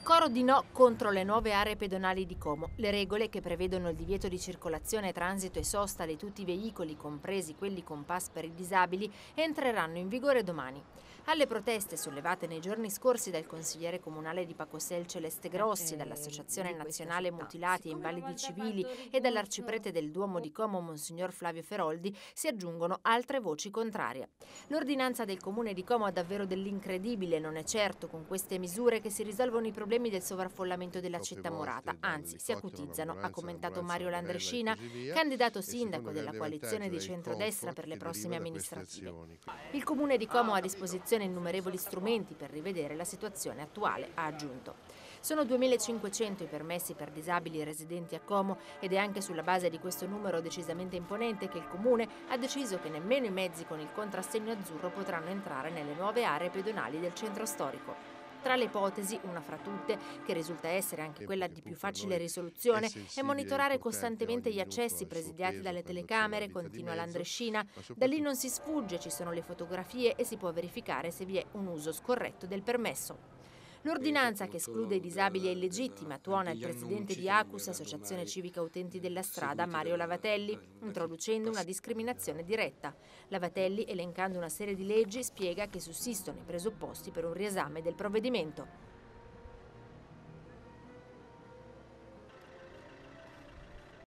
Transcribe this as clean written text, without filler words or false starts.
Coro di no contro le nuove aree pedonali di Como. Le regole che prevedono il divieto di circolazione, transito e sosta di tutti i veicoli, compresi quelli con pass per i disabili, entreranno in vigore domani. Alle proteste sollevate nei giorni scorsi dal consigliere comunale di Pacosel Celeste Grossi, dall'Associazione Di questa Nazionale città. Mutilati e Siccome una Invalidi volta ha Civili fatto e dall'arciprete del Duomo ricorso. di Como, Monsignor Flavio Feroldi, si aggiungono altre voci contrarie. L'ordinanza del Comune di Como ha davvero dell'incredibile, non è certo con queste misure che si risolvono i problemi del sovraffollamento della Troppe città murata, volte anzi si dall'elicottero, acutizzano, ha commentato l'ambulanza, Mario la barella e Landrescina, così via. candidato E il secondo sindaco della grande coalizione vantaggio di è il centrodestra per comfort le che prossime deriva da queste amministrative. azioni. Il Comune di Como ha a disposizione innumerevoli strumenti per rivedere la situazione attuale, ha aggiunto. Sono 2.500 i permessi per disabili residenti a Como ed è anche sulla base di questo numero decisamente imponente che il Comune ha deciso che nemmeno i mezzi con il contrassegno azzurro potranno entrare nelle nuove aree pedonali del centro storico. Tra le ipotesi, una fra tutte, che risulta essere anche Tempo quella che di più pur per facile noi è risoluzione, è sensibile e monitorare importante, costantemente ogni gli minuto accessi ha il suo presidiati peso dalle quando c'è la telecamere, vita di continua mezzo, Landrescina. ma Da lì soprattutto non si sfugge, ci sono le fotografie e si può verificare se vi è un uso scorretto del permesso. L'ordinanza che esclude i disabili è illegittima, tuona il degli presidente annunci di che non Acus, verranno Associazione mai Civica Utenti della Strada, seguiti Mario Lavatelli, da chi introducendo una passa. discriminazione diretta. Lavatelli, elencando una serie di leggi, spiega che sussistono i presupposti per un riesame del provvedimento.